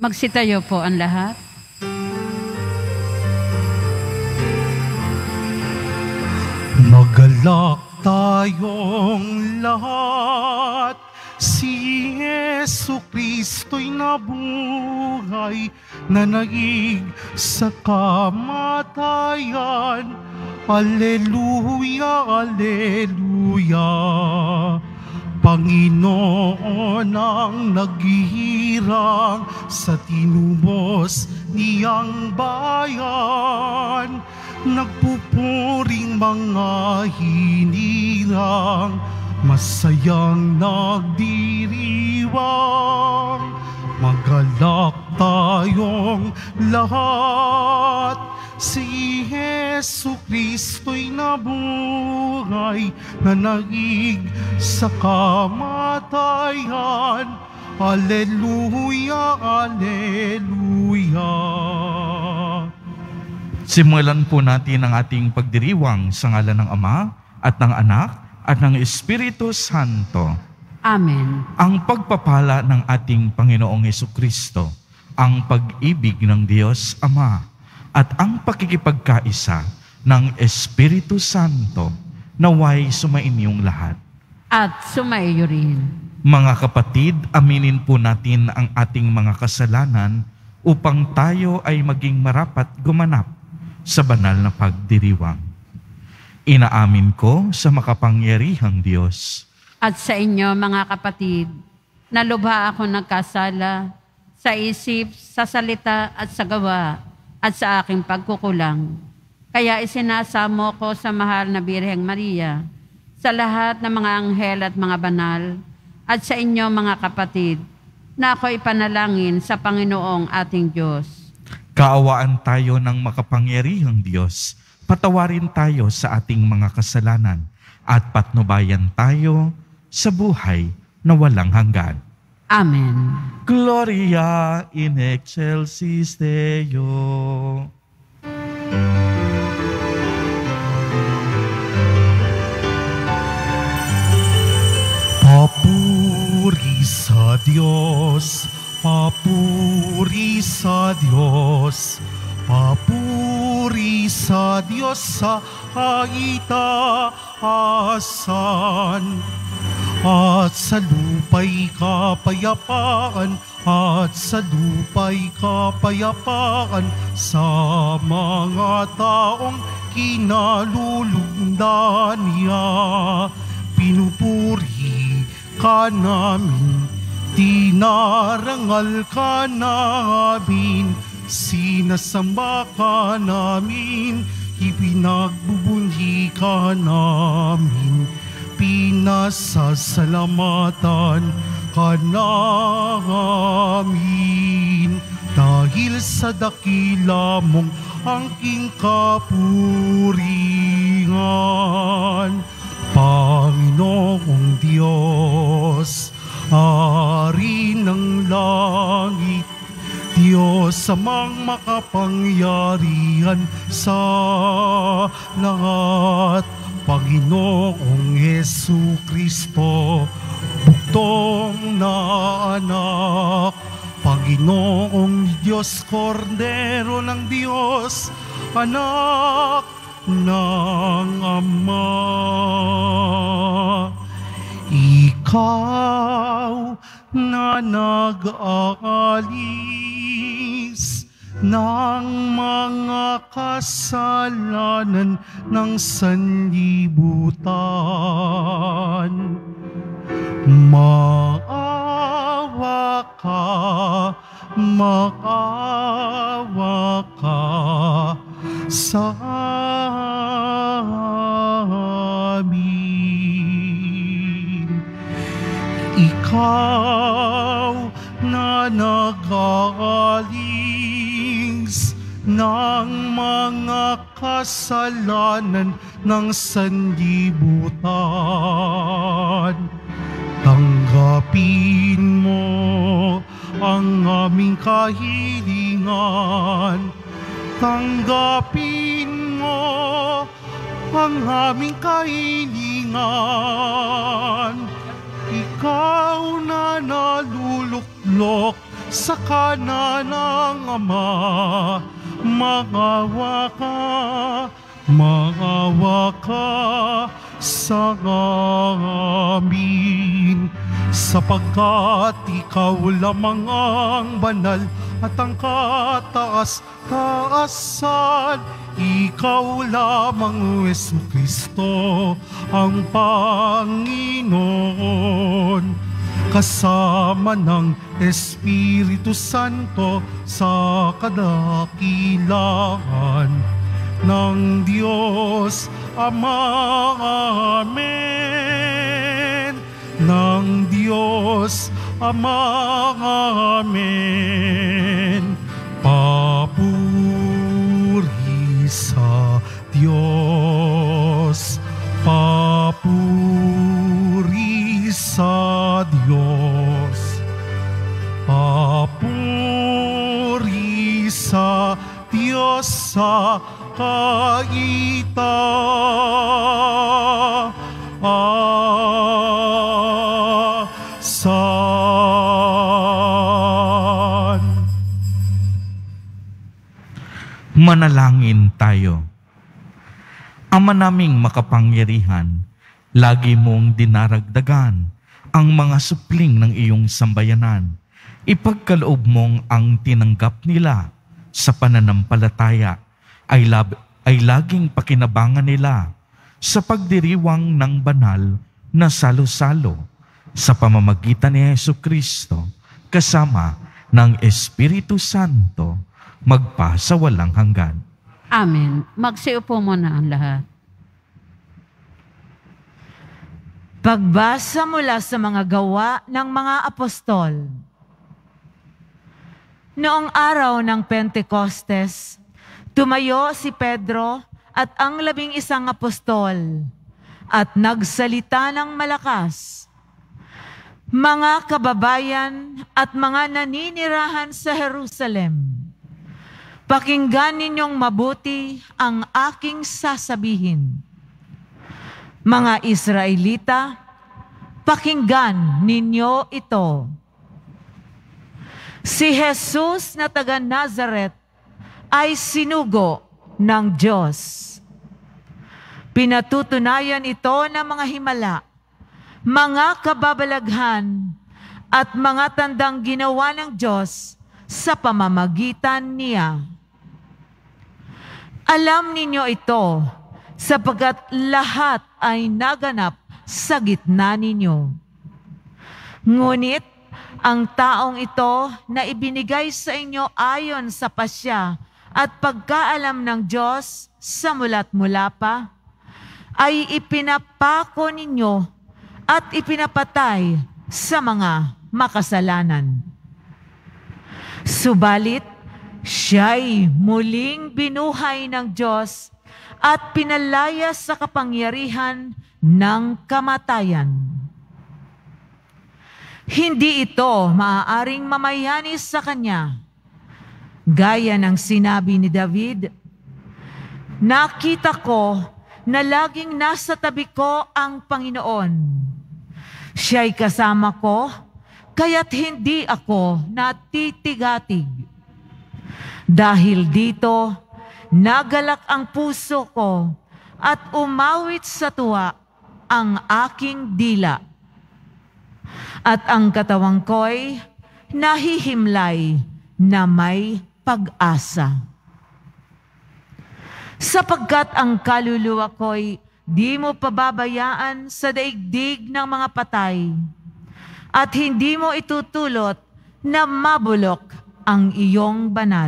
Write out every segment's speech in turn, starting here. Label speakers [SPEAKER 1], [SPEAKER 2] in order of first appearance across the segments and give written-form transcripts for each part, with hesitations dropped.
[SPEAKER 1] Magsitayo po ang lahat.
[SPEAKER 2] Magalak tayong lahat, si Yesu Kristo'y nabuhay, nanaig sa kamatayan. Alleluia, alleluia. Panginoon ang naghihirang sa tinubos niyang bayan. Nagpupuring mga hinirang, masayang nagdiriwang. Magalak tayong lahat, si Yesu Kristo'y nabuhay, nanaig sa kamatayan. Alleluia, alleluia.
[SPEAKER 3] Simulan po natin ang ating pagdiriwang sa ngalan ng Ama at ng Anak at ng Espiritu Santo.
[SPEAKER 1] Amen.
[SPEAKER 3] Ang pagpapala ng ating Panginoong Hesukristo, ang pag-ibig ng Diyos Ama, at ang pakikipagkaisa ng Espiritu Santo naway sumainyong lahat.
[SPEAKER 1] At sumaiyo rin.
[SPEAKER 3] Mga kapatid, aminin po natin ang ating mga kasalanan upang tayo ay maging marapat gumanap sa banal na pagdiriwang. Inaamin ko sa makapangyarihang Diyos
[SPEAKER 1] At sa inyo, mga kapatid, na lubha ako nagkasala sa isip, sa salita at sa gawa at sa aking pagkukulang. Kaya isinasamo ko sa mahal na Birheng Maria, sa lahat ng mga anghel at mga banal, at sa inyo, mga kapatid, na ako ipanalangin sa Panginoong ating Diyos.
[SPEAKER 3] Kaawaan tayo ng makapangyarihang Diyos, patawarin tayo sa ating mga kasalanan, at patnubayan tayo sa buhay na walang hanggan.
[SPEAKER 1] Amen.
[SPEAKER 3] Gloria in excelsis Deo.
[SPEAKER 2] Papuri sa Diyos, papuri sa Diyos, papuri sa Diyos sa kaitaasan. At sa lupa'y kapayapaan, at sa lupa'y kapayapaan sa mga taong kinalulugdan niya. Pinupuri ka namin, dinarangal ka namin, sinasamba ka namin, ipinagbubunyi ka namin, pinasasalamatan ka namin. Dahil sa dakila mong angking kapurihan, Panginoong Diyos, Hari ng langit, Diyos amang makapangyarihan sa lahat, Panginoong Hesukristo, bugtong na anak, Panginoong Diyos, Kordero ng Diyos, anak ng Ama. Ikaw na nag-aalis ng mga kasalanan ng sanlibutan, maawa ka sa amin. Ikaw na nag-aalis ng mga kasalanan ng sanlibutan, tanggapin mo ang aming kahilingan. Tanggapin mo ang aming kahilingan. Ikaw na naluluklok sa kanan ng Ama. Maawa ka sa amin, sapagkat ikaw lamang ang banal at ang kataas-taasan. Ikaw lamang, Jesucristo, ang Panginoon, kasama ng Espiritu Santo sa kadakilaan ng Diyos Ama. Amen. Ng Diyos Ama. Amen. Papuri sa Diyos. Papuri sa Diyos. Papuri sa Diyos sa kaitaasan.
[SPEAKER 3] Manalangin tayo. Ama naming makapangyarihan, lagi mong dinaragdagan ang mga supling ng iyong sambayanan. Ipagkaloob mong ang tinanggap nila sa pananampalataya ay laging pakinabangan nila sa pagdiriwang ng banal na salo-salo sa pamamagitan ni Jesucristo kasama ng Espiritu Santo magpa sa walang hanggan.
[SPEAKER 1] Amen. Magsiupo muna ang lahat.
[SPEAKER 4] Pagbasa mula sa mga gawa ng mga apostol. Noong araw ng Pentecostes, tumayo si Pedro at ang 11 apostol at nagsalita ng malakas. Mga kababayan at mga naninirahan sa Jerusalem, pakinggan ninyong mabuti ang aking sasabihin. Mga Israelita, pakinggan ninyo ito. Si Jesus na taga Nazaret ay sinugo ng Diyos. Pinatutunayan ito ng mga himala, mga kababalaghan at mga tandang ginawa ng Diyos sa pamamagitan niya. Alam ninyo ito, sapagkat lahat ay naganap sa gitna ninyo. Ngunit ang taong ito na ibinigay sa inyo ayon sa pasya at pagkaalam ng Diyos sa mula't mula pa, ay ipinapako ninyo at ipinapatay sa mga makasalanan. Subalit, siya'y muling binuhay ng Diyos at pinalaya sa kapangyarihan ng kamatayan. Hindi ito maaaring mamayani sa Kanya. Gaya ng sinabi ni David, nakita ko na laging nasa tabi ko ang Panginoon. Siya'y kasama ko, kaya't hindi ako natitigatig. Dahil dito, nagalak ang puso ko at umawit sa tuwa ang aking dila. At ang katawang ko'y nahihimlay na may pag-asa. Sapagkat ang kaluluwa ko'y di mo pababayaan sa daigdig ng mga patay at hindi mo itutulot na mabulok ang iyong banal.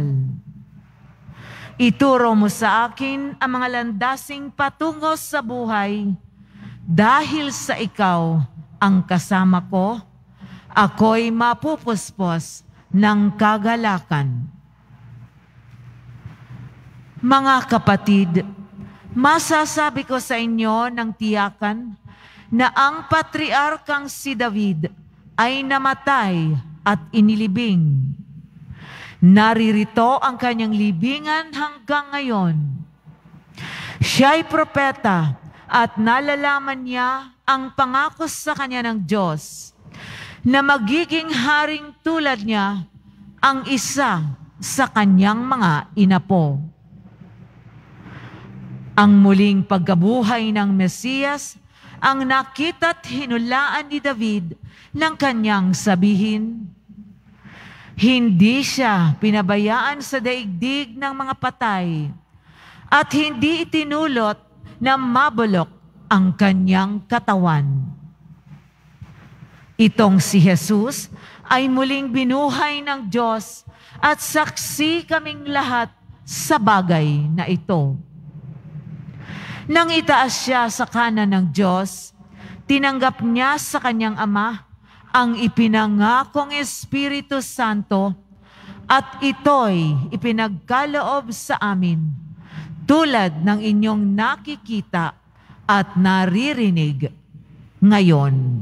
[SPEAKER 4] Ituro mo sa akin ang mga landasing patungo sa buhay. Dahil sa ikaw ang kasama ko, ako'y mapupuspos ng kagalakan. Mga kapatid, masasabi ko sa inyo ng tiyakan na ang patriarkang si David ay namatay at inilibing. Naririto ang kanyang libingan hanggang ngayon. Siya'y propeta at nalalaman niya ang pangako sa kanya ng Diyos na magiging haring tulad niya ang isa sa kanyang mga inapo. Ang muling pagkabuhay ng Mesiyas ang nakita't hinulaan ni David ng kanyang sabihin. Hindi siya pinabayaan sa daigdig ng mga patay at hindi itinulot na mabulok ang kanyang katawan. Itong si Jesus ay muling binuhay ng Diyos at saksi kaming lahat sa bagay na ito. Nang itaas siya sa kanan ng Diyos, tinanggap niya sa kanyang Ama ang ipinangakong Espiritu Santo at ito'y ipinagkaloob sa amin tulad ng inyong nakikita at naririnig ngayon.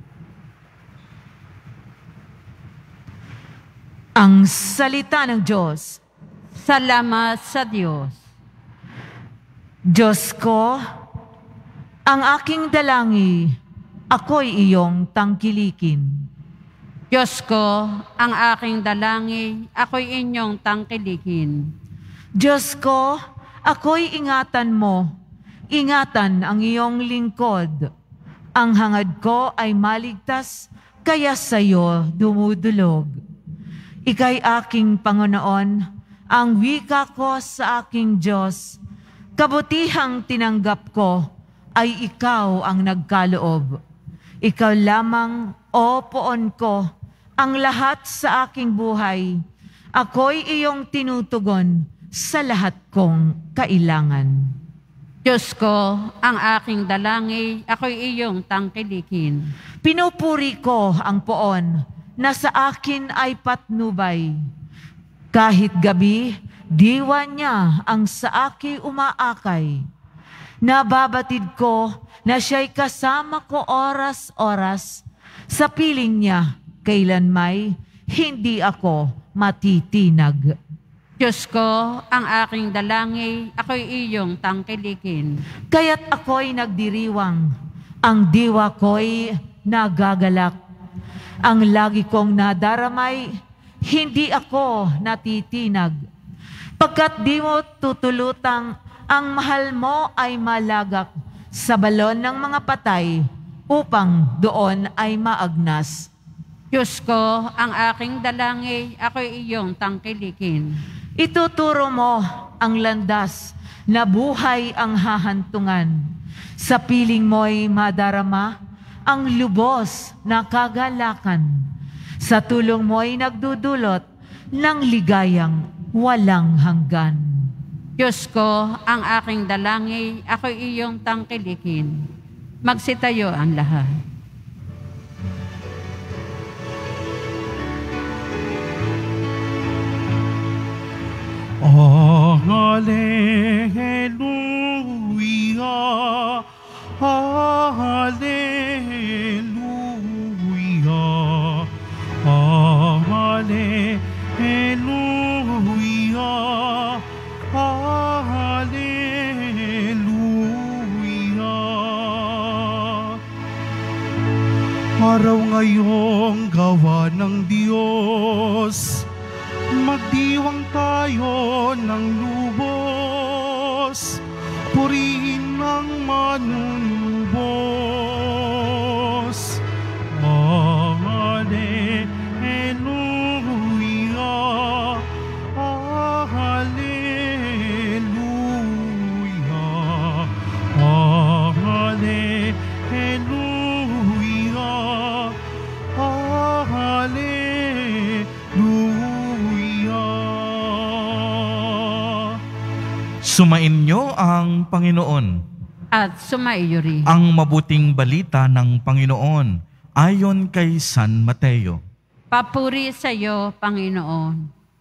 [SPEAKER 4] Ang salita ng Diyos.
[SPEAKER 1] Salamat sa Diyos.
[SPEAKER 4] Diyos ko, ang aking dalangi, ako'y iyong tangkilikin.
[SPEAKER 1] Diyos ko, ang aking dalangi, ako'y inyong tangkilikin.
[SPEAKER 4] Diyos ko, ako'y ingatan mo, ingatan ang iyong lingkod. Ang hangad ko ay maligtas, kaya sa iyo dumudulog. Ika'y aking Panginoon, ang wika ko sa aking Diyos. Kabutihang tinanggap ko ay ikaw ang nagkaloob. Ikaw lamang, o poon ko, ang lahat sa aking buhay. Ako'y iyong tinutugon sa lahat kong kailangan.
[SPEAKER 1] Diyos ko, ang aking dalangi, ako'y iyong tangkilikin.
[SPEAKER 4] Pinupuri ko ang poon na sa akin ay patnubay. Kahit gabi, diwa niya ang sa akin umaakay. Nababatid ko na siya'y kasama ko oras-oras. Sa piling niya, kailanmay, hindi ako matitinag.
[SPEAKER 1] Diyos ko, ang aking dalangi, ako'y iyong tangkilikin.
[SPEAKER 4] Kaya't ako'y nagdiriwang, ang diwa ko'y nagagalak. Ang lagi kong nadaramay, hindi ako natitinag. Pagkat di mo tutulutang, ang mahal mo ay malagak sa balon ng mga patay upang doon ay maagnas.
[SPEAKER 1] Diyos ko, ang aking dalangi, ako'y iyong tangkilikin.
[SPEAKER 4] Ituturo mo ang landas na buhay ang hahantungan. Sa piling mo'y madarama ang lubos na kagalakan. Sa tulong mo'y nagdudulot ng ligayang walang hanggan.
[SPEAKER 1] Diyos ko, ang aking dalangi, ako'y iyong tangkilikin. Magsitayo ang lahat.
[SPEAKER 2] Hallelujah, Hallelujah, Hallelujah, Hallelujah. Araw ngayong gawa ng Diyos, magdiwang tayo ng lubos, purihin ng manunubos. Hallelujah, Hallelujah, Hallelujah, Hallelujah.
[SPEAKER 3] Sumainyo ang Panginoon.
[SPEAKER 1] At sumaiyo rin.
[SPEAKER 3] Ang mabuting balita ng Panginoon ayon kay San Mateo.
[SPEAKER 1] Papuri sa iyo, Panginoon.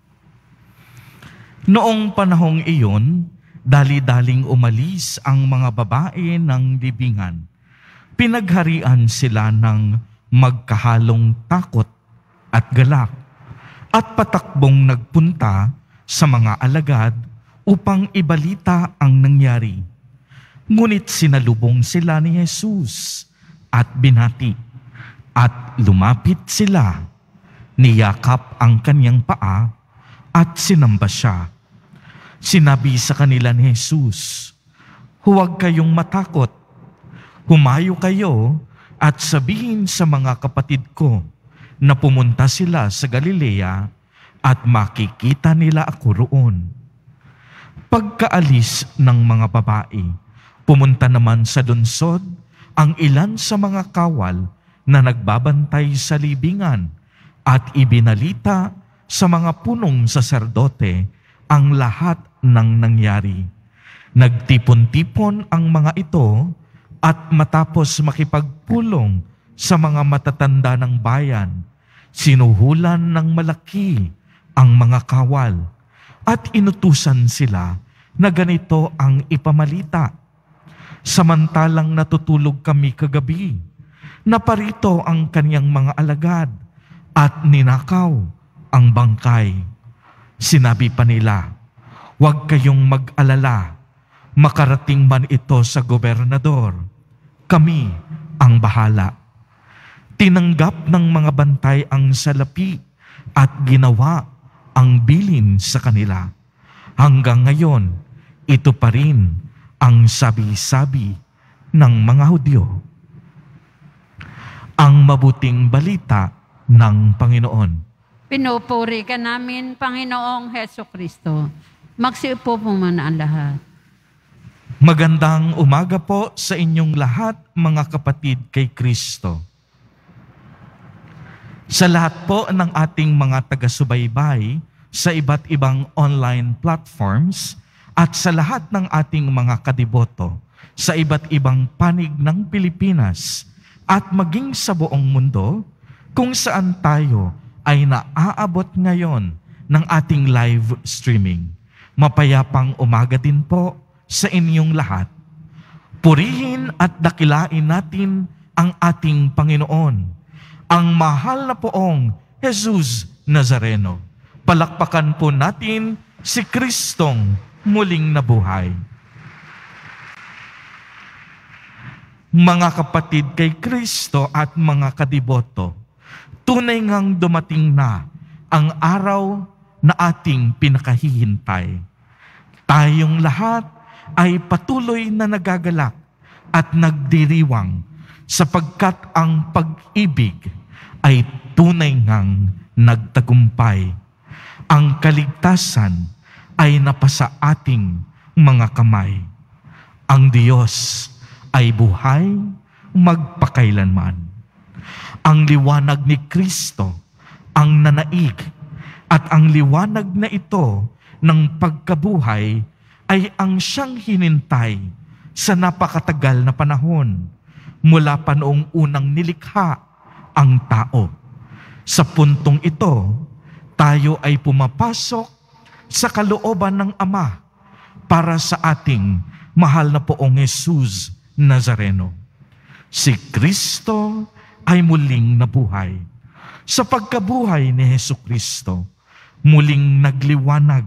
[SPEAKER 3] Noong panahong iyon, dali-daling umalis ang mga babae ng libingan. Pinagharian sila ng magkahalong takot at galak at patakbong nagpunta sa mga alagad upang ibalita ang nangyari. Ngunit sinalubong sila ni Jesus at binati at lumapit sila. niyakap ang kanyang paa at sinamba siya. Sinabi sa kanila ni Jesus, "Huwag kayong matakot. Humayo kayo at sabihin sa mga kapatid ko na pumunta sila sa Galilea at makikita nila ako roon." Pagkaalis ng mga babae, pumunta naman sa lungsod ang ilan sa mga kawal na nagbabantay sa libingan at ibinalita sa mga punong saserdote ang lahat ng nangyari. Nagtipon-tipon ang mga ito at matapos makipagpulong sa mga matatanda ng bayan, sinuhulan ng malaki ang mga kawal at inutusan sila na ganito ang ipamalita. "Samantalang natutulog kami kagabi, naparito ang kaniyang mga alagad at ninakaw ang bangkay." Sinabi pa nila, "Huwag kayong mag-alala, makarating man ito sa gobernador, kami ang bahala." Tinanggap ng mga bantay ang salapi at ginawa ang bilin sa kanila. Hanggang ngayon, ito pa rin ang sabi-sabi ng mga Hudyo. Ang mabuting balita ng Panginoon.
[SPEAKER 1] Pinupuri ka namin, Panginoong Heso Kristo. Magsiupo po muna ang lahat.
[SPEAKER 3] Magandang umaga po sa inyong lahat, mga kapatid kay Kristo. Sa lahat po ng ating mga taga-subaybay sa iba't ibang online platforms at sa lahat ng ating mga kadiboto sa iba't ibang panig ng Pilipinas at maging sa buong mundo kung saan tayo ay naaabot ngayon ng ating live streaming. Mapayapang umaga din po sa inyong lahat. Purihin at dakilain natin ang ating Panginoon, ang mahal na poong Jesus Nazareno. Palakpakan po natin si Kristong muling nabuhay. Mga kapatid kay Kristo at mga kadiboto, tunay ngang dumating na ang araw na ating pinakahihintay. Tayong lahat ay patuloy na nagagalak at nagdiriwang sapagkat ang pag-ibig ay tunay ngang nagtagumpay. Ang kaligtasan ay napasa ating mga kamay. Ang Diyos ay buhay magpakailanman. Ang liwanag ni Kristo ang nanaig at ang liwanag na ito ng pagkabuhay ay ang siyang hinintay sa napakatagal na panahon mula pa noong unang nilikha ang tao. Sa puntong ito, tayo ay pumapasok sa kalooban ng Ama para sa ating mahal na poong Jesus Nazareno. Si Kristo ay muling nabuhay. Sa pagkabuhay ni Jesucristo, muling nagliwanag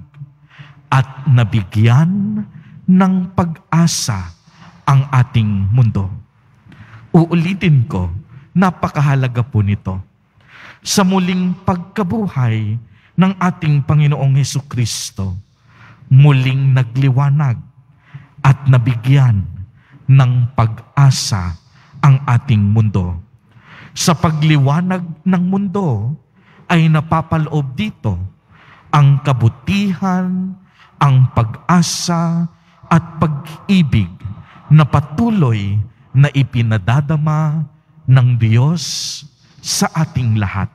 [SPEAKER 3] at nabigyan ng pag-asa ang ating mundo. Uulitin ko, napakahalaga po nito. Sa muling pagkabuhay ng ating Panginoong Jesucristo, muling nagliwanag at nabigyan ng pag-asa ang ating mundo. Sa pagliwanag ng mundo ay napapaloob dito ang kabutihan, ang pag-asa at pag-ibig na patuloy na ipinadadama ng Diyos sa ating lahat.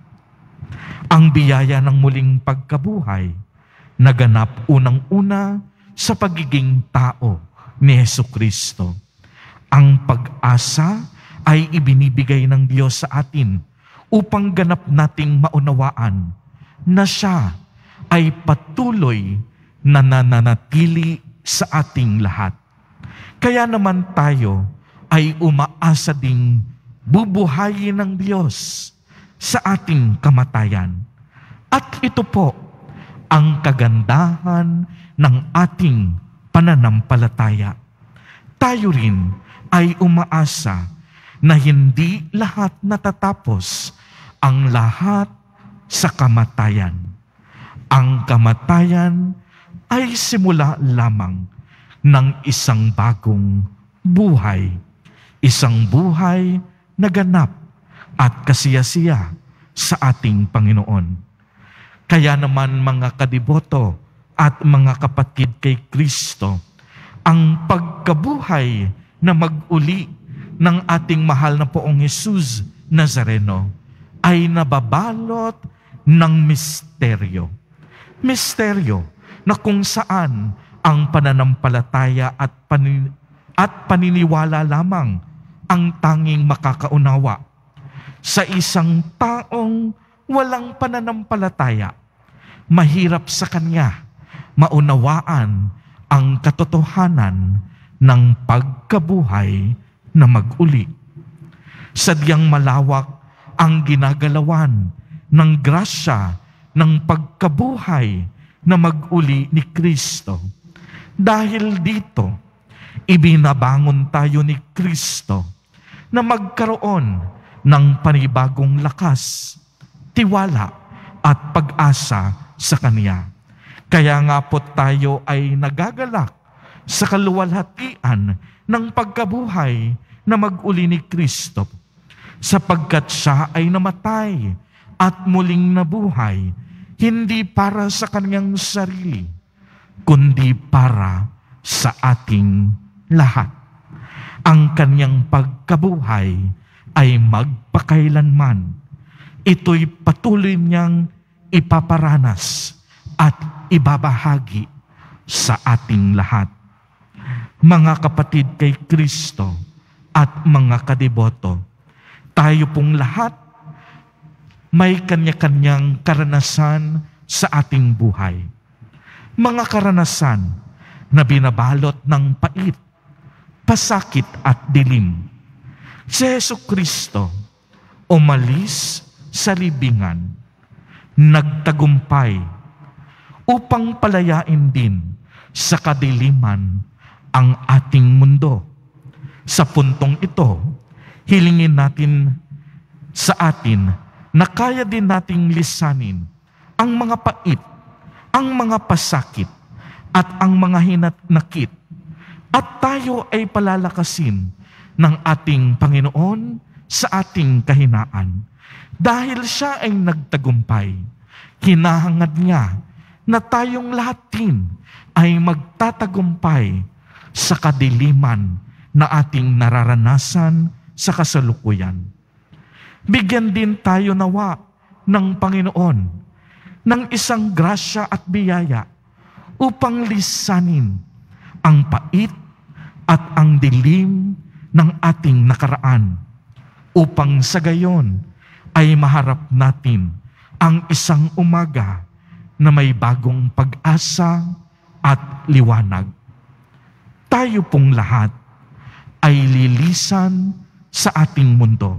[SPEAKER 3] Ang biyaya ng muling pagkabuhay naganap unang-una sa pagiging tao ni Jesucristo. Ang pag-asa ay ibinibigay ng Diyos sa atin upang ganap nating maunawaan na siya ay patuloy na nananatili sa ating lahat. Kaya naman tayo ay umaasa ding bubuhayin ng Diyos sa ating kamatayan. At ito po ang kagandahan ng ating pananampalataya. Tayo rin ay umaasa na hindi lahat natatapos, ang lahat sa kamatayan. Ang kamatayan ay simula lamang ng isang bagong buhay. Isang buhay na ganap at kasiyasiya sa ating Panginoon. Kaya naman mga kadiboto at mga kapatid kay Kristo, ang pagkabuhay na mag-uli ng ating mahal na Poong Jesus Nazareno ay nababalot ng misteryo. Misteryo na kung saan ang pananampalataya at paniniwala lamang ang tanging makakaunawa. Sa isang taong walang pananampalataya, mahirap sa kanya maunawaan ang katotohanan ng pagkabuhay na mag-uli. Sadyang malawak ang ginagalawan ng grasya ng pagkabuhay na mag-uli ni Kristo. Dahil dito, ibinabangon tayo ni Kristo na magkaroon ng panibagong lakas, tiwala at pag-asa sa Kanya. Kaya nga po tayo ay nagagalak sa kaluwalhatian ng pagkabuhay na mag-uli ni Kristo, sapagkat siya ay namatay at muling nabuhay, hindi para sa Kanyang sarili, kundi para sa ating lahat. Ang Kanyang pagkabuhay ay magpakailanman. Ito'y patuloy niyang ipaparanas at ibabahagi sa ating lahat. Mga kapatid kay Kristo at mga kadiboto, tayo pong lahat may kanya-kanyang karanasan sa ating buhay. Mga karanasan na binabalot ng pait, pasakit at dilim. Si Jesucristo umalis sa libingan, nagtagumpay upang palayain din sa kadiliman ang ating mundo. Sa puntong ito, hilingin natin sa atin na kaya din nating lisanin ang mga pait, ang mga pasakit, at ang mga hinanakit. At tayo ay palalakasin ng ating Panginoon sa ating kahinaan. Dahil siya ay nagtagumpay, hinahangad niya na tayong lahat din ay magtatagumpay sa kadiliman na ating nararanasan sa kasalukuyan. Bigyan din tayo nawa ng Panginoon ng isang grasya at biyaya upang lisanin ang pait at ang dilim ng ating nakaraan, upang sa gayon ay maharap natin ang isang umaga na may bagong pag-asa at liwanag. Tayo pong lahat ay lilisan sa ating mundo.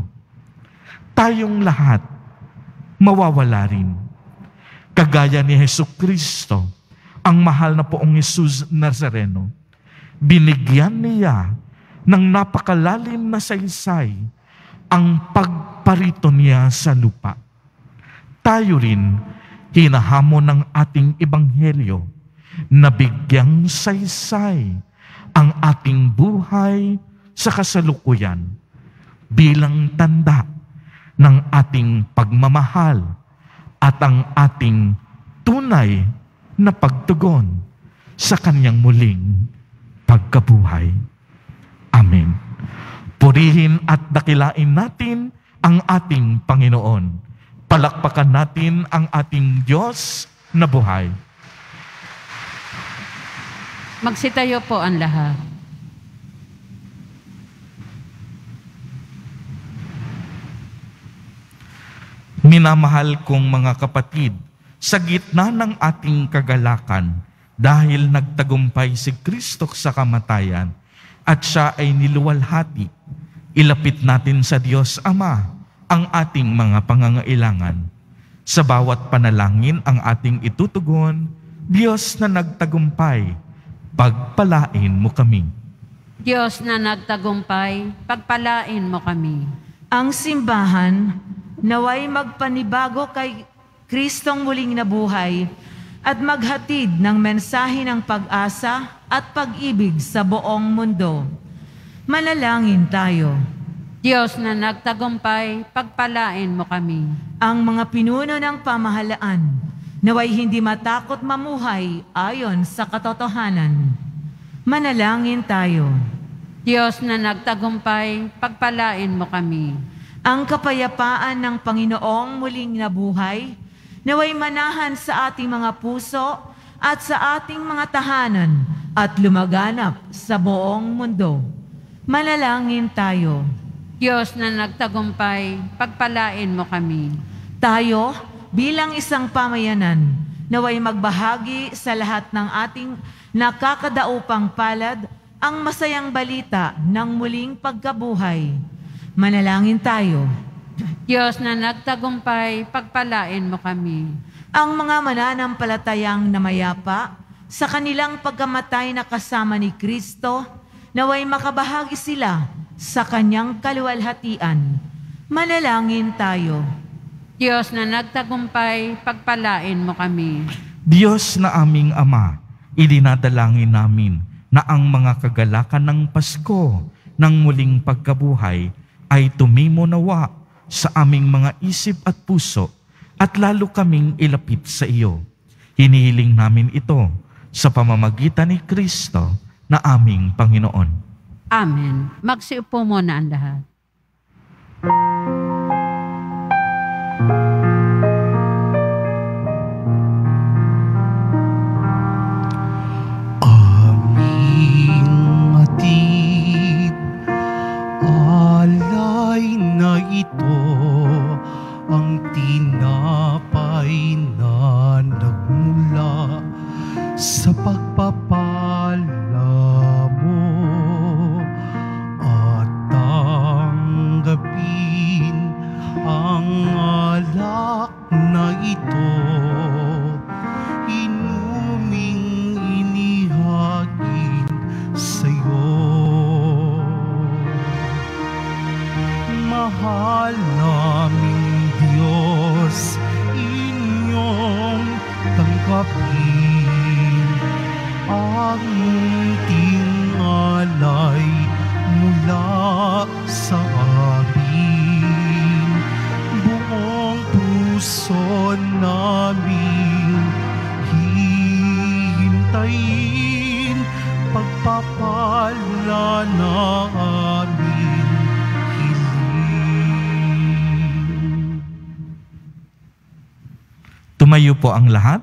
[SPEAKER 3] Tayong lahat mawawala rin. Kagaya ni Jesucristo, ang mahal na Poong Jesus Nazareno, binigyan niya ng napakalalim na saysay ang pagparito niya sa lupa. Tayo rin, hinahamon ng ating ebanghelyo na bigyang saysay ang ating buhay sa kasalukuyan bilang tanda ng ating pagmamahal at ang ating tunay na pagtugon sa Kanyang muling pagkabuhay. Amen. Purihin at dakilain natin ang ating Panginoon. Palakpakan natin ang ating Diyos na buhay.
[SPEAKER 1] Magsitayo po ang lahat.
[SPEAKER 3] Minamahal kong mga kapatid, sa gitna ng ating kagalakan, dahil nagtagumpay si Kristo sa kamatayan at siya ay niluwalhati, ilapit natin sa Diyos Ama ang ating mga pangangailangan. Sa bawat panalangin ang ating itutugon, Diyos na nagtagumpay, pagpalain mo kami.
[SPEAKER 1] Diyos na nagtagumpay, pagpalain mo kami.
[SPEAKER 4] Ang simbahan naway magpanibago kay Kristong muling nabuhay at maghatid ng mensahe ng pag-asa at pag-ibig sa buong mundo. Manalangin tayo.
[SPEAKER 1] Diyos na nagtagumpay, pagpalain mo kami.
[SPEAKER 4] Ang mga pinuno ng pamahalaan, naway hindi matakot mamuhay ayon sa katotohanan. Manalangin tayo.
[SPEAKER 1] Diyos na nagtagumpay, pagpalain mo kami.
[SPEAKER 4] Ang kapayapaan ng Panginoong muling nabuhay, naway manahan sa ating mga puso at sa ating mga tahanan at lumaganap sa buong mundo. Manalangin tayo.
[SPEAKER 1] Diyos na nagtagumpay, pagpalain mo kami.
[SPEAKER 4] Tayo, bilang isang pamayanan, naway magbahagi sa lahat ng ating nakakadaupang palad ang masayang balita ng muling pagkabuhay. Manalangin tayo.
[SPEAKER 1] Diyos na nagtagumpay, pagpalain mo kami.
[SPEAKER 4] Ang mga mananampalatayang namayapa sa kanilang pagkamatay na kasama ni Kristo, naway makabahagi sila sa kanyang kaluwalhatian. Manalangin tayo.
[SPEAKER 1] Diyos na nagtagumpay, pagpalain mo kami.
[SPEAKER 3] Diyos na aming Ama, idinadalangin namin na ang mga kagalakan ng Pasko ng muling pagkabuhay ay tumimo nawa sa aming mga isip at puso at lalo kaming ilapit sa iyo. Hinihiling namin ito sa pamamagitan ni Kristo na aming Panginoon.
[SPEAKER 1] Amen. Magsiupo muna ang lahat.
[SPEAKER 2] Aming hatid, alay na ito, ang tinapay na nagmula sa pagpapala mo, at tanggapin ang alak na ito, inuming inihagin sa'yo. Mahal naming Diyos, inyong tanggapin ang tingalay mula sa amin. Buong puso namin hihintayin, pagpapala na amin hiling.
[SPEAKER 3] Tumayo po ang lahat.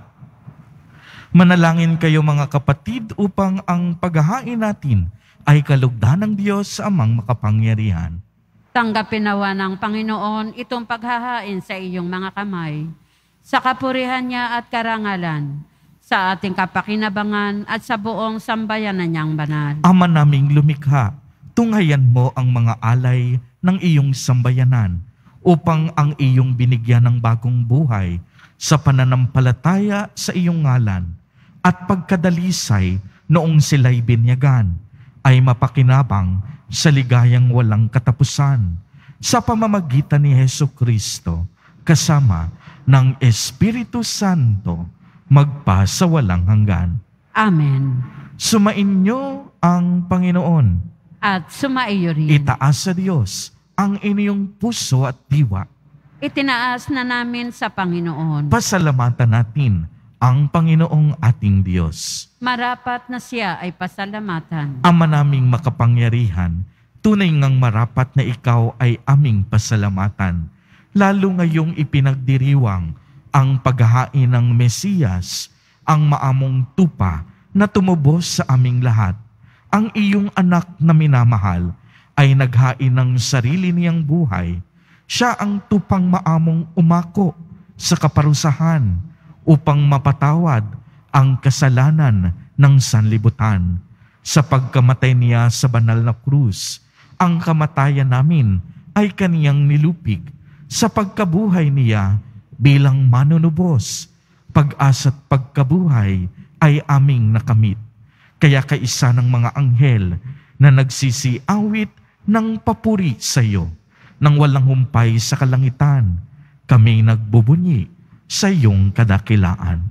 [SPEAKER 3] Manalangin kayo mga kapatid upang ang paghahain natin ay kalugdan ng Diyos sa Amang makapangyarihan.
[SPEAKER 1] Tanggapin nawa ng Panginoon itong paghahain sa iyong mga kamay, sa kapurihan niya at karangalan, sa ating kapakinabangan at sa buong sambayanan niyang banal.
[SPEAKER 3] Ama naming lumikha, tunghayan mo ang mga alay ng iyong sambayanan upang ang iyong binigyan ng bagong buhay sa pananampalataya sa iyong ngalan at pagkadalisay noong sila'y binyagan ay mapakinabang sa ligayang walang katapusan sa pamamagitan ni Hesus Kristo kasama ng Espiritu Santo magpa sa walang hanggan.
[SPEAKER 1] Amen.
[SPEAKER 3] Sumainyo ang Panginoon.
[SPEAKER 1] At sumaiyo rin.
[SPEAKER 3] Itaas sa Diyos ang inyong puso at diwa.
[SPEAKER 1] Itinaas na namin sa Panginoon.
[SPEAKER 3] Pasalamatan natin ang Panginoong ating Diyos.
[SPEAKER 1] Marapat na siya ay pasalamatan.
[SPEAKER 3] Ama naming makapangyarihan, tunay ngang marapat na ikaw ay aming pasalamatan, lalo ngayong ipinagdiriwang ang paghahain ng Mesiyas, ang maamong tupa na tumubos sa aming lahat. Ang iyong anak na minamahal ay naghain ng sarili niyang buhay. Siya ang tupang maamong umako sa kaparusahan upang mapatawad ang kasalanan ng sanlibutan. Sa pagkamatay niya sa banal na krus, ang kamatayan namin ay kaniyang nilupig. Sa pagkabuhay niya bilang manunubos, pag-asa't pagkabuhay ay aming nakamit. Kaya kaisa ng mga anghel na nagsisiawit ng papuri sa iyo, nang walang humpay sa kalangitan, kami nagbubunyi sa iyong kadakilaan.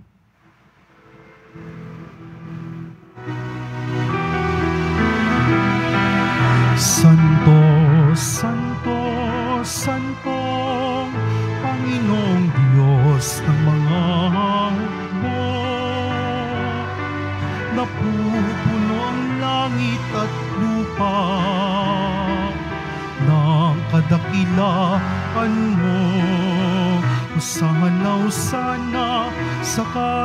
[SPEAKER 2] Santo, Santo, Santong Panginoong Diyos ng mga hukbo. Napupuno ang langit at lupa ng kadakilaan mo. Hosana, Hosana sa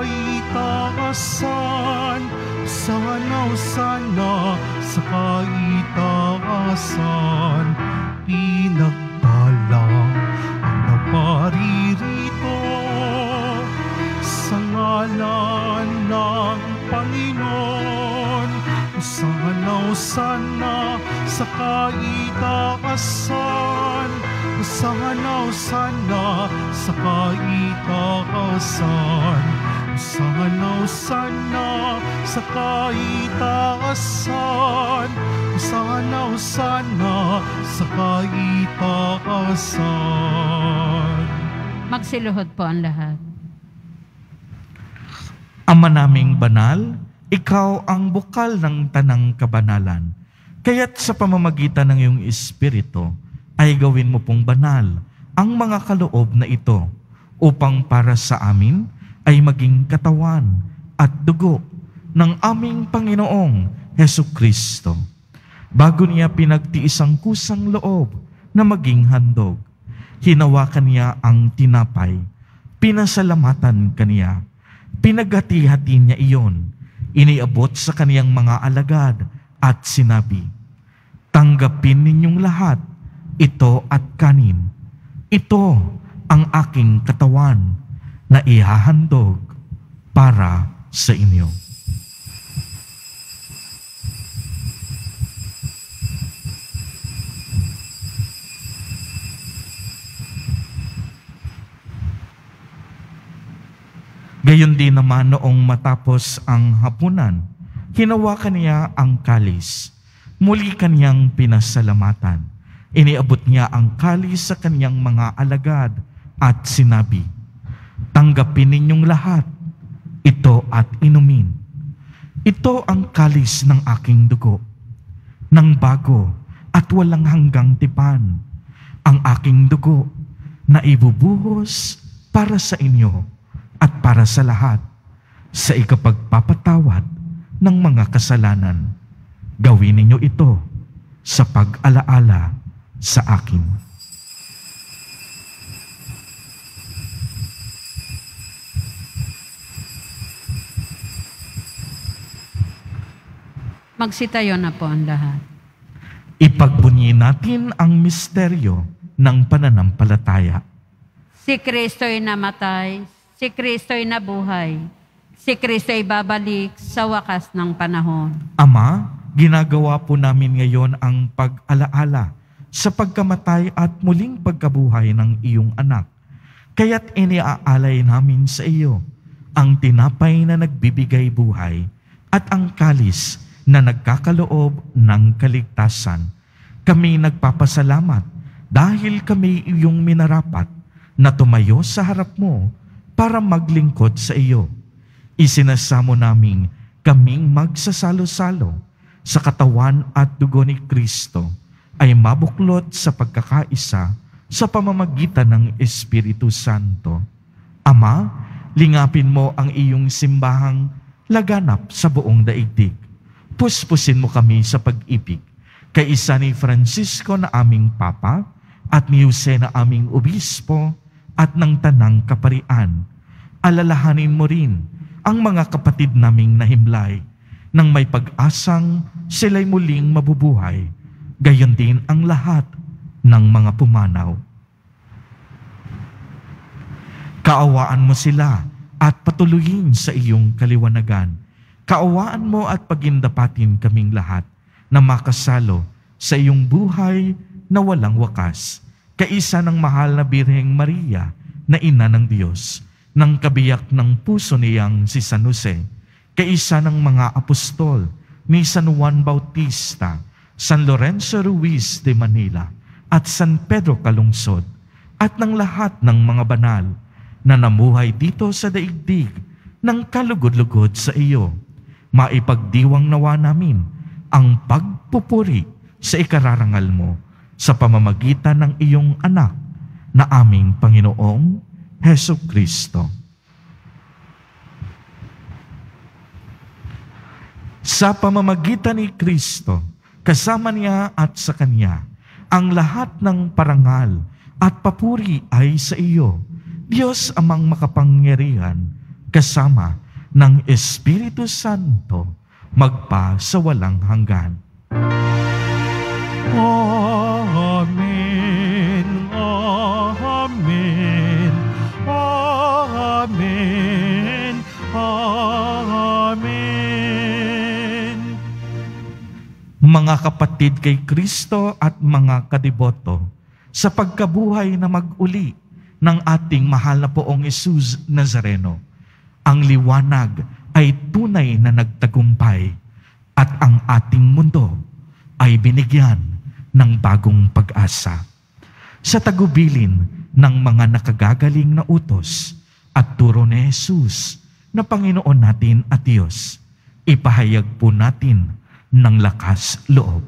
[SPEAKER 2] kaitaasan. Hosana, Hosana sa kaitaasan. Pinagpalang ang naparirito sa ngalan ng Panginoon. Hosana, Hosana sa kaitaasan. Hosana, Hosana sa kaitaasan. Hosana, Hosana sa kaitaasan. Hosana, Hosana sa kaitaasan.
[SPEAKER 1] Magsiluhod po ang lahat.
[SPEAKER 3] Ama naming banal, ikaw ang bukal ng tanang kabanalan. Kaya't sa pamamagitan ng iyong Espiritu, ay gawin mo pong banal ang mga kaloob na ito upang para sa amin ay maging katawan at dugo ng aming Panginoong Hesukristo. Bago niya pinagtiis ang kusang loob na maging handog, hinawakan niya ang tinapay, pinasalamatan kaniya, pinaghati-hati niya iyon, iniabot sa kaniyang mga alagad at sinabi, "Tanggapin ninyong lahat ito at kanin. Ito ang aking katawan na ihahandog para sa inyo." Gayon din naman noong matapos ang hapunan, hinawakan niya ang kalis. Muli kaniyang pinasalamatan. Iniabot niya ang kalis sa kaniyang mga alagad at sinabi, "Tanggapin ninyong lahat ito at inumin. Ito ang kalis ng aking dugo, ng bago at walang hanggang tipan, ang aking dugo na ibubuhos para sa inyo at para sa lahat sa ikapagpapatawad ng mga kasalanan. Gawin ninyo ito sa pag-alaala sa akin."
[SPEAKER 1] Magsitayo na po ang lahat.
[SPEAKER 3] Ipagbunyi natin ang misteryo ng pananampalataya.
[SPEAKER 1] Si Kristo'y namatay, si Kristo'y nabuhay, si Kristo'y babalik sa wakas ng panahon.
[SPEAKER 3] Ama, ginagawa po namin ngayon ang pag-alaala sa pagkamatay at muling pagkabuhay ng iyong anak. Kaya't iniaalay namin sa iyo ang tinapay na nagbibigay buhay at ang kalis na nagkakaloob ng kaligtasan. Kami nagpapasalamat dahil kami iyong minarapat na tumayo sa harap mo para maglingkod sa iyo. Isinasamo namin kaming magsasalo-salo sa katawan at dugo ni Kristo ay mabuklod sa pagkakaisa sa pamamagitan ng Espiritu Santo. Ama, lingapin mo ang iyong simbahang laganap sa buong daigdig. Puspusin mo kami sa pag-ibig, kaisa ni Francisco na aming Papa at ni Jose na aming Obispo at ng Tanang Kaparian. Alalahanin mo rin ang mga kapatid naming nahimlay nang may pag-asang sila'y muling mabubuhay, gayon din ang lahat ng mga pumanaw. Kaawaan mo sila at patuloyin sa iyong kaliwanagan. Kaawaan mo at pagindapatin kaming lahat na makasalo sa iyong buhay na walang wakas, kaisa ng mahal na Birheng Maria na Ina ng Diyos, ng kabiyak ng puso niyang si San Jose, kaisa ng mga apostol ni San Juan Bautista, San Lorenzo Ruiz de Manila, at San Pedro Calungsod, at ng lahat ng mga banal na namuhay dito sa daigdig ng kalugod-lugod sa iyo. Maipagdiwang nawa namin ang pagpupuri sa ikararangal mo sa pamamagitan ng iyong anak na aming Panginoong Hesukristo. Sa pamamagitan ni Kristo, kasama niya at sa Kanya, ang lahat ng parangal at papuri ay sa iyo, Diyos amang makapangyarihan, kasama ng Espiritu Santo, magpa sa walang hanggan.
[SPEAKER 2] Amen. Amen. Amen. Amen.
[SPEAKER 3] Mga kapatid kay Kristo at mga kadiboto, sa pagkabuhay na mag-uli ng ating mahal na Poong Jesus Nazareno, ang liwanag ay tunay na nagtagumpay at ang ating mundo ay binigyan ng bagong pag-asa. Sa tagubilin ng mga nakagagaling na utos at turo ni Jesus na Panginoon natin at Diyos, ipahayag po natin ng lakas loob.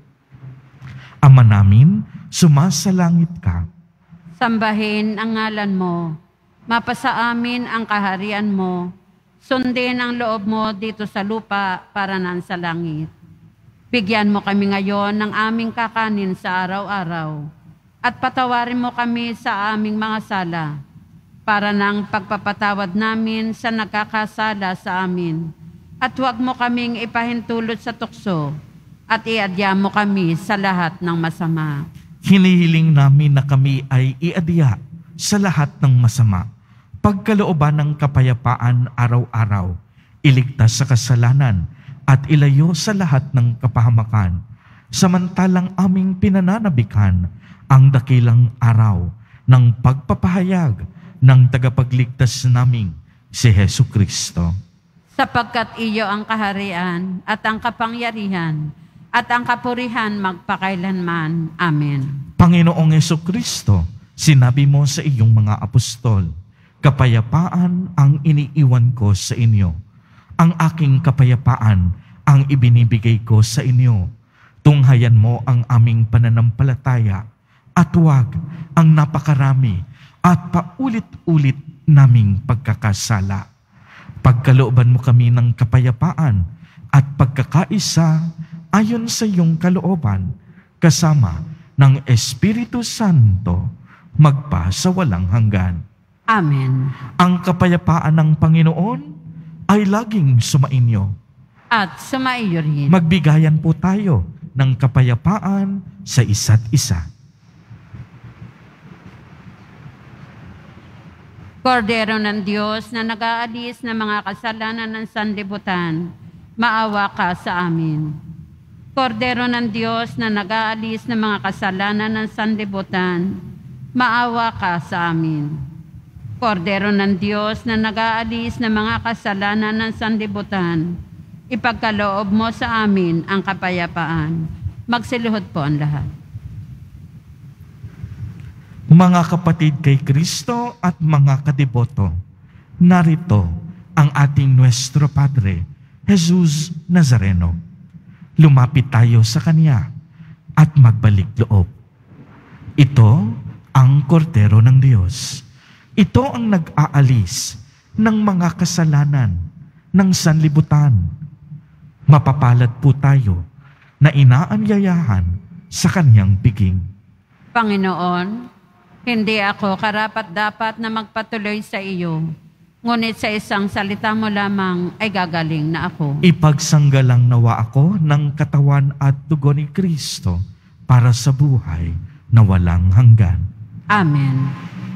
[SPEAKER 3] Ama namin, sumasalangit ka.
[SPEAKER 1] Sambahin ang ngalan mo. Mapasa amin ang kaharian mo. Sundin ang loob mo dito sa lupa para nan sa langit. Bigyan mo kami ngayon ng aming kakanin sa araw-araw. At patawarin mo kami sa aming mga sala para ng pagpapatawad namin sa nagkakasala sa amin. At huwag mo kaming ipahintulot sa tukso at iadya mo kami sa lahat ng masama.
[SPEAKER 3] Hinihiling namin na kami ay iadya sa lahat ng masama, pagkalooban ng kapayapaan araw-araw, iligtas sa kasalanan at ilayo sa lahat ng kapahamakan, samantalang aming pinananabikan ang dakilang araw ng pagpapahayag ng tagapagligtas naming si Hesukristo.
[SPEAKER 1] Sapagkat iyo ang kaharian at ang kapangyarihan at ang kapurihan magpakailanman. Amen.
[SPEAKER 3] Panginoong Hesukristo, sinabi mo sa iyong mga apostol, kapayapaan ang iniiwan ko sa inyo. Ang aking kapayapaan ang ibinibigay ko sa inyo. Tunghayan mo ang aming pananampalataya at huwag ang napakarami at paulit-ulit naming pagkakasala. Pagkalooban mo kami ng kapayapaan at pagkakaisa ayon sa iyong kalooban, kasama ng Espiritu Santo, magpa sa walang hanggan.
[SPEAKER 1] Amen.
[SPEAKER 3] Ang kapayapaan ng Panginoon ay laging sumainyo.
[SPEAKER 1] At sumaiyo rin.
[SPEAKER 3] Magbigayan po tayo ng kapayapaan sa isa't isa.
[SPEAKER 1] Kordero ng Diyos na nag-aalis ng mga kasalanan ng sanlibutan, maawa ka sa amin. Kordero ng Diyos na nag-aalis ng mga kasalanan ng sanlibutan, maawa ka sa amin. Kordero ng Diyos na nag-aalis ng mga kasalanan ng sanlibutan, ipagkaloob mo sa amin ang kapayapaan. Magsiluhod po ang lahat.
[SPEAKER 3] Mga kapatid kay Kristo at mga kadiboto, narito ang ating Nuestro Padre, Jesus Nazareno. Lumapit tayo sa Kanya at magbalik loob. Ito ang Kordero ng Diyos. Ito ang nag-aalis ng mga kasalanan ng sanlibutan. Mapapalad po tayo na inaanyayahan sa Kanyang piging.
[SPEAKER 1] Panginoon, hindi ako karapat-dapat na magpatuloy sa iyo, ngunit sa isang salita mo lamang ay gagaling na ako.
[SPEAKER 3] Ipagsanggalang nawa ako ng katawan at dugo ni Kristo para sa buhay na walang hanggan.
[SPEAKER 1] Amen.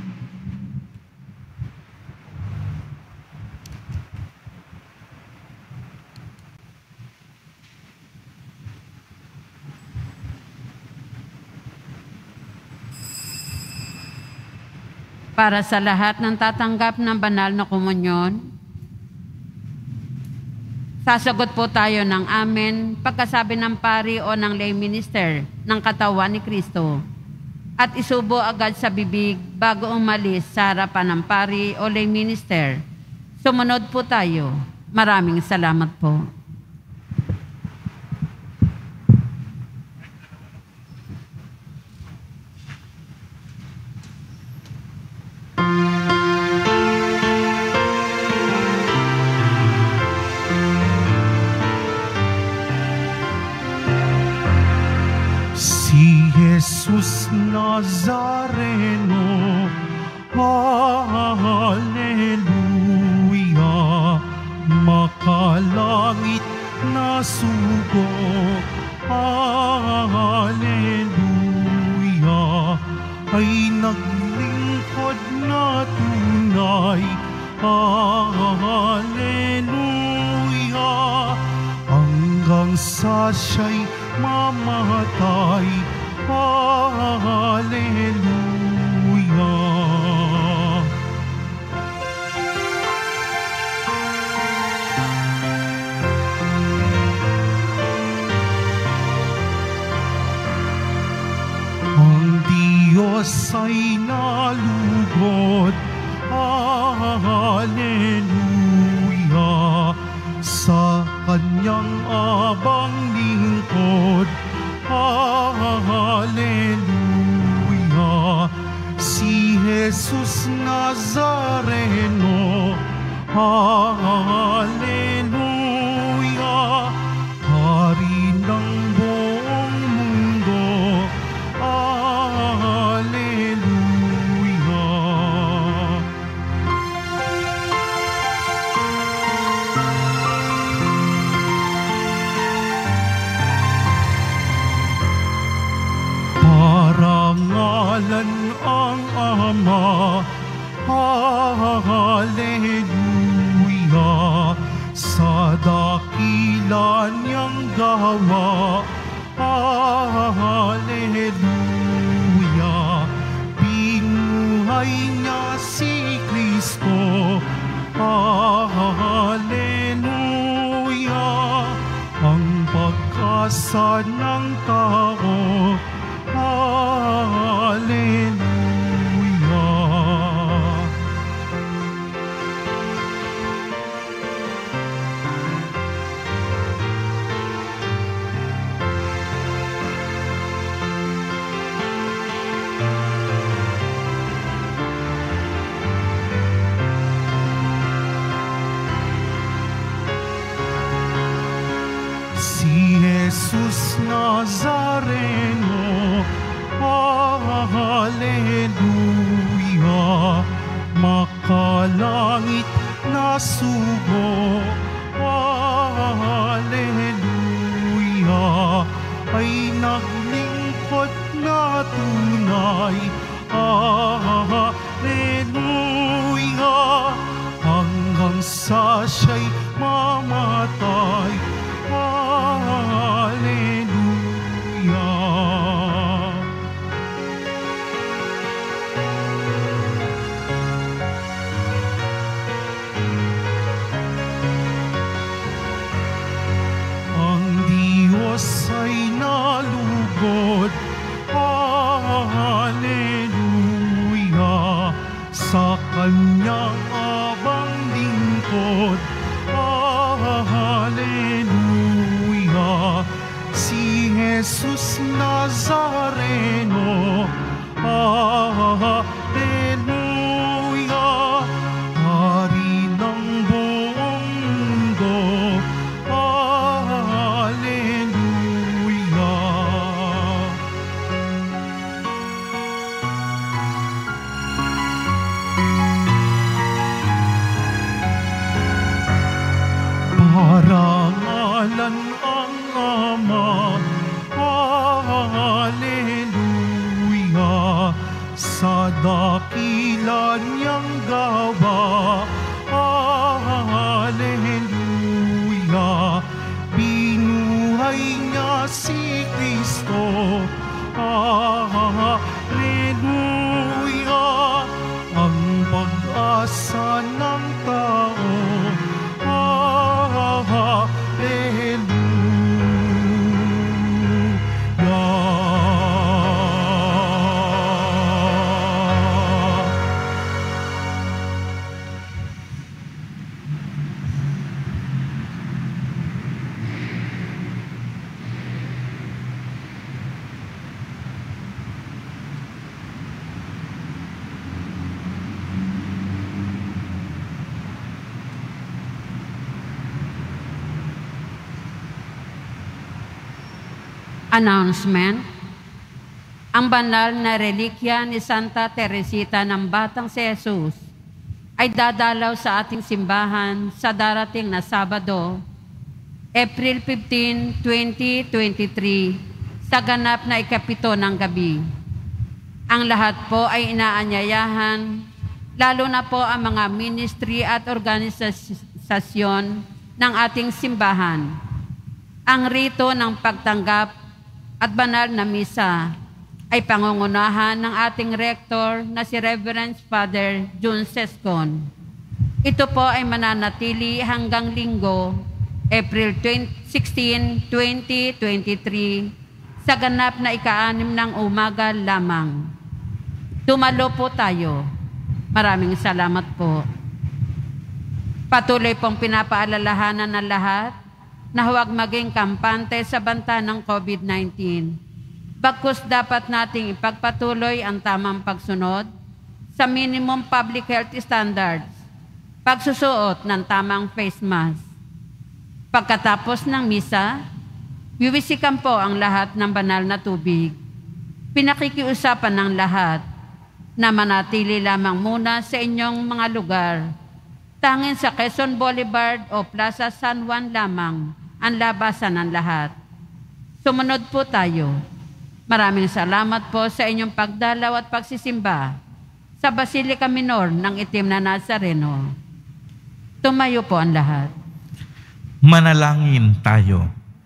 [SPEAKER 1] Para sa lahat ng tatanggap ng banal na komunyon, sasagot po tayo ng amen pagkasabi ng pari o ng lay minister ng katawan ni Kristo. at isubo agad sa bibig bago umalis sa harapan ng pari o lay minister. Sumunod po tayo. Maraming salamat po.
[SPEAKER 2] Si Jesus Nazareno, Hallelujah, makalangit na sugo, Hallelujah, ay naglingkod na tunay, Hallelujah, hanggang sa siya'y mamatay, Hallelujah. Ang Diyos ay nalugod, Hallelujah, sa kanyang abang lingkod, Hallelujah. Si Jesus Nazareno, Hallelujah, Hari ng buong mundo, Hallelujah. Parangalan ang Ama, Hallelujah, sa dakila niyang gawa, Hallelujah, binuhay niya si Kristo, Hallelujah, ang pag-asa ng tao, Hallelujah. Si Jesus Nazareno, Hallelujah, makalangit na sugo, Hallelujah, ay naglingkod na tunay, Hallelujah, hanggang sa siya'y mamatay, Hallelujah. Ang Diyos ay nalugod, Hallelujah, sa kanyang abang lingkod, Hallelujah. Si Jesus Nazareno, Hallelujah, Hari ng buong mundo, Hallelujah. Parangalan ang Ama, Hallelujah, sa dakila niyang gawa, Hallelujah, binuhay niya si Kristo, Hallelujah, ang pag-asa ng tao, Hallelujah.
[SPEAKER 1] Announcement. Ang banal na relikya ni Santa Teresita ng Batang si Jesus ay dadalaw sa ating simbahan sa darating na Sabado, April 15, 2023, sa ganap na 7 ng gabi. Ang lahat po ay inaanyayahan, lalo na po ang mga ministry at organisasyon ng ating simbahan. Ang rito ng pagtanggap at banal na misa ay pangungunahan ng ating rector na si Reverend Father June Sescon. Ito po ay mananatili hanggang Linggo, April 16, 2023, sa ganap na 6 ng umaga lamang. Tumalo po tayo. Maraming salamat po. Patuloy pong pinapaalalahanan ng lahat na huwag maging kampante sa banta ng COVID-19. Bagkus dapat nating ipagpatuloy ang tamang pagsunod sa minimum public health standards, pagsusuot ng tamang face mask. Pagkatapos ng misa, wiwisikan po ang lahat ng banal na tubig. Pinakikiusapan ng lahat na manatili lamang muna sa inyong mga lugar. Tangin sa Quezon Boulevard o Plaza San Juan lamang ang labasan ng lahat. Sumunod po tayo. Maraming salamat po sa inyong pagdalaw at pagsisimba sa Basilica Minor ng Itim na Nazareno. Tumayo po ang lahat.
[SPEAKER 3] Manalangin tayo.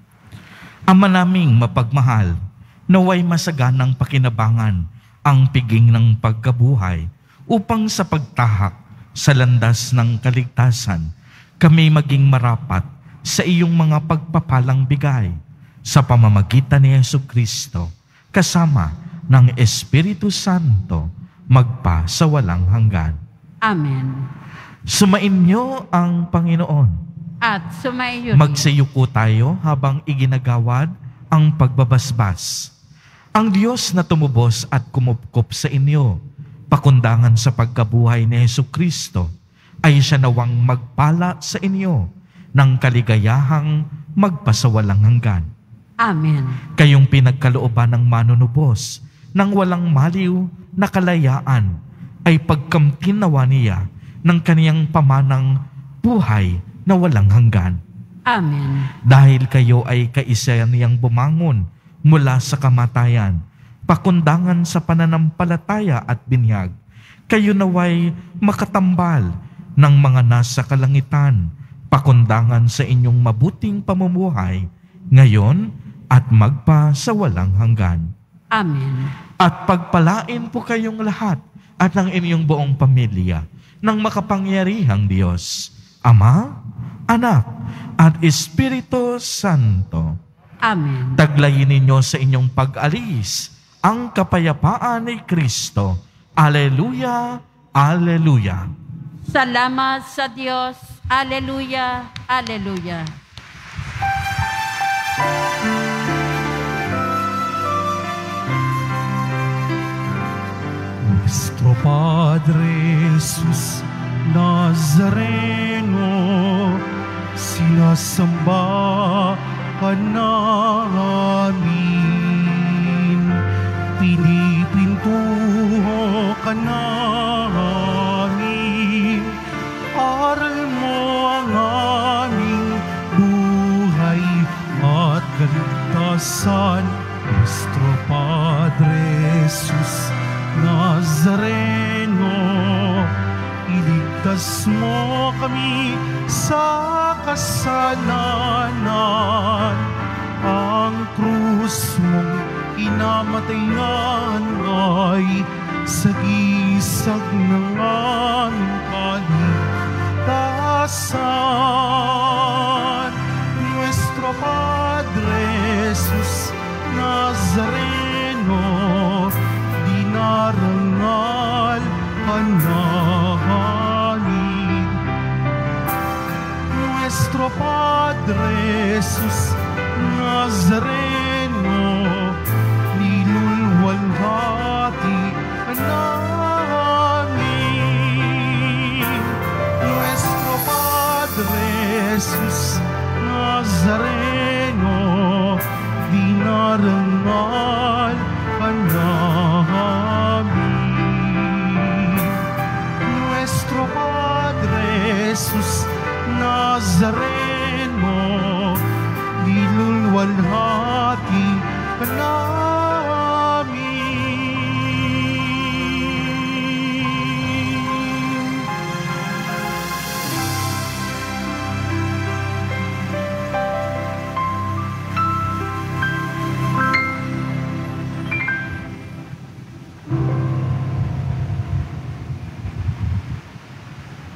[SPEAKER 3] Ama naming mapagmahal, naway masaganang pakinabangan ang piging ng pagkabuhay upang sa pagtahak sa landas ng kaligtasan, kami maging marapat sa iyong mga pagpapalang bigay sa pamamagitan ni Jesucristo, kasama ng Espiritu Santo, magpa sa walang hanggan.
[SPEAKER 1] Amen.
[SPEAKER 3] Sumainyo ang Panginoon.
[SPEAKER 1] At sumaiyo rin.
[SPEAKER 3] Magsayuko tayo habang iginagawad ang pagbabasbas. Ang Diyos na tumubos at kumupkop sa inyo, pakundangan sa pagkabuhay ni Jesucristo, ay siya nawang magpala sa inyo ng kaligayahang magpasawalang hanggan.
[SPEAKER 1] Amen.
[SPEAKER 3] Kayong pinagkalooban ng manunubos ng walang maliw na kalayaan ay pagkamtinawa niya ng kaniyang pamanang buhay na walang hanggan.
[SPEAKER 1] Amen.
[SPEAKER 3] Dahil kayo ay kaisa niyang bumangon mula sa kamatayan, pakundangan sa pananampalataya at binyag, kayo naway makatambal ng mga nasa kalangitan, pakundangan sa inyong mabuting pamumuhay, ngayon at magpa sa walang hanggan.
[SPEAKER 1] Amen.
[SPEAKER 3] At pagpalain po kayong lahat at ng inyong buong pamilya ng makapangyarihang Diyos, Ama, Anak, at Espiritu Santo.
[SPEAKER 1] Amen.
[SPEAKER 3] Taglayin ninyo sa inyong pag-alis ang kapayapaan ni Kristo. Alleluia, Alleluia.
[SPEAKER 1] Salamat sa Diyos. Alleluia, Alleluia.
[SPEAKER 2] Nuestro Padre Jesus Nazareno, sinasamba ka namin, pinipintuho ka namin, aral mo ang aming buhay at kaligtasan. Nuestro Padre Jesus Nazareno, iligtas mo kami sa kasalanan. Ang krus mong inamatayan ay sagisag ng aming kaligtasan. Nuestro Padre Jesus Nazareno, dinarangal ka namin. Nuestro Padre Jesus Nazareno, nilulwalhati ka namin. Nuestro Padre Jesus Nazareno, dinarangal Jesus Nazareno, nilulwalhati ka